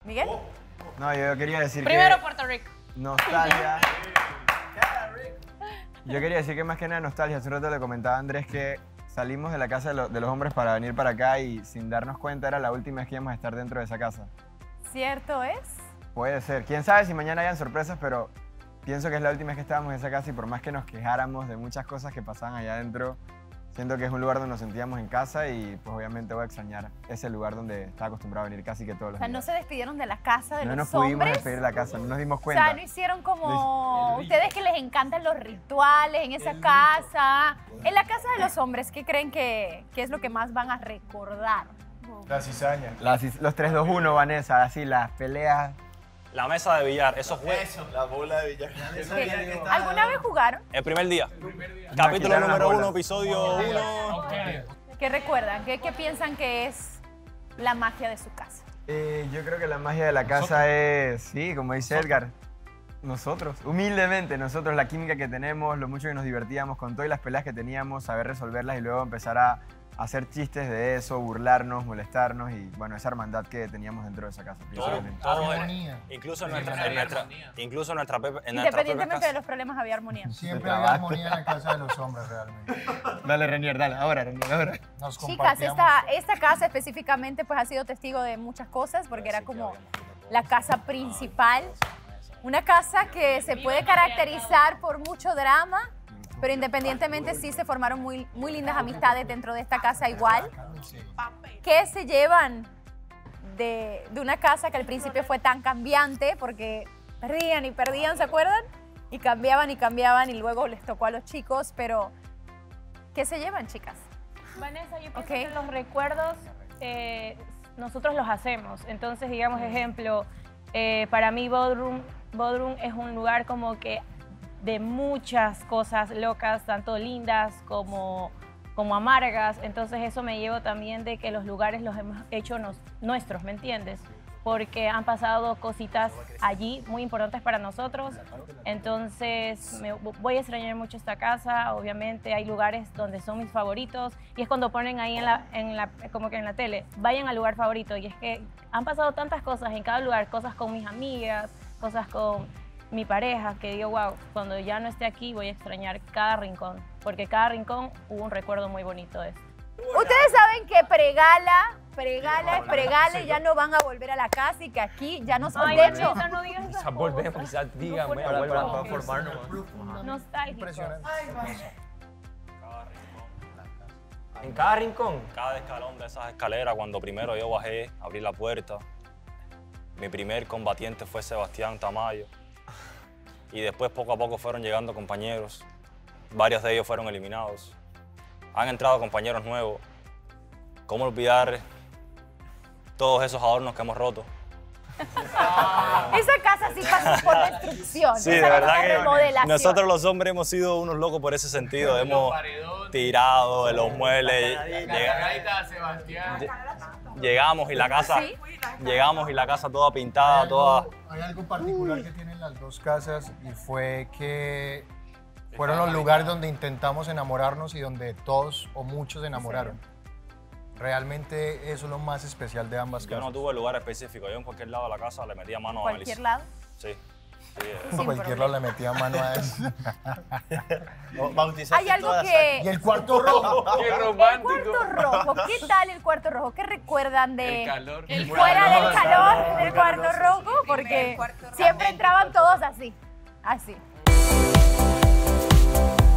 ¿Miguel? No, yo quería decir Primero que... Puerto Rico. Nostalgia. Yo quería decir que más que nada nostalgia. Hace un rato le comentaba a Andrés que salimos de la casa de los hombres para venir para acá y sin darnos cuenta era la última vez que íbamos a estar dentro de esa casa. ¿Cierto es? Puede ser. Quién sabe si mañana hayan sorpresas, pero pienso que es la última vez que estábamos en esa casa y por más que nos quejáramos de muchas cosas que pasaban allá adentro, siento que es un lugar donde nos sentíamos en casa y pues obviamente voy a extrañar ese lugar donde estaba acostumbrado a venir casi que todos los O sea, días. no se despidieron de la casa de No los nos pudimos hombres. despedir de la casa, no nos dimos O cuenta. sea, no hicieron como ustedes que les encantan los rituales en esa casa. En la casa de los hombres, ¿qué creen que es lo que más van a recordar? La cizaña. Los 3-2-1, Vanessa, así las peleas. La mesa de billar, eso fue Eso, la bola de billar. ¿Alguna vez jugaron? el primer día. Capítulo quitaron las número 1, bolas. episodio 1. ¿Qué recuerdan? ¿Qué piensan que es la magia de su casa? Yo creo que la magia de la casa es, sí, como dice Edgar, nosotros, humildemente, nosotros, la química que tenemos, lo mucho que nos divertíamos con todas las peleas que teníamos, saber resolverlas y luego empezar a hacer chistes de eso, burlarnos, molestarnos y bueno, esa hermandad que teníamos dentro de esa casa. Todo Armonía. incluso en Independientemente nuestra de casa. los problemas había armonía. Siempre había armonía en la casa de los hombres, realmente. Dale, Renier, dale, ahora, Renier, ahora. Nos Chicas, compartíamos. esta casa específicamente pues ha sido testigo de muchas cosas porque era como la casa principal. Una casa que se puede caracterizar por mucho drama, pero independientemente sí se formaron muy lindas amistades dentro de esta casa igual. ¿Qué se llevan de una casa que al principio fue tan cambiante? Porque perdían y perdían, ¿se acuerdan? Y cambiaban y luego les tocó a los chicos, pero ¿qué se llevan, chicas? Vanessa, yo pienso Ok. que los recuerdos nosotros los hacemos. Entonces, digamos, ejemplo, para mí Bodrum es un lugar como que de muchas cosas locas, tanto lindas como amargas. Entonces eso me llevo también de que los lugares los hemos hecho nuestros, ¿me entiendes? Porque han pasado cositas allí muy importantes para nosotros. Entonces voy a extrañar mucho esta casa. Obviamente hay lugares donde son mis favoritos y es cuando ponen ahí como que en la tele, vayan al lugar favorito. Y es que han pasado tantas cosas en cada lugar, cosas con mis amigas, cosas con mi pareja, que digo, wow, cuando ya no esté aquí voy a extrañar cada rincón, porque cada rincón hubo un recuerdo muy bonito de esto. Ustedes saben que pregala y ya no van a volver a la casa y que aquí ya no son. Ay, De hecho, Vanessa, no digas esas Quizás volvemos, cosas. quizás díganme, No, vuelvan por a formarnos. Nostálgico. Impresionante. En cada rincón. Cada escalón de esas escaleras, cuando primero yo bajé, abrí la puerta, mi primer combatiente fue Sebastián Tamayo. Y después poco a poco fueron llegando compañeros. Varios de ellos fueron eliminados. Han entrado compañeros nuevos. ¿Cómo olvidar todos esos adornos que hemos roto? esa casa sí pasó por destrucción. Sí, de esa verdad que remodelación. nosotros los hombres hemos sido unos locos por ese sentido. Hemos tirado de los muebles. Llegamos y la casa, ¿Sí? llegamos y la casa toda pintada, toda. Hay algo particular que tienen las dos casas y fue que fueron los lugares donde intentamos enamorarnos y donde todos o muchos se enamoraron. Realmente eso es lo más especial de ambas Yo casas. no tuve lugar específico. Yo en cualquier lado de la casa le metía mano a Cualquier Melissa. lado. Sí. En cualquier lado le metía mano a eso. Hay algo que... Y el cuarto rojo. ¡Qué El romántico! cuarto rojo, ¿qué tal el cuarto rojo? ¿Qué recuerdan de El calor. fuera del calor del cuarto rojo? Porque siempre entraban todos así, así.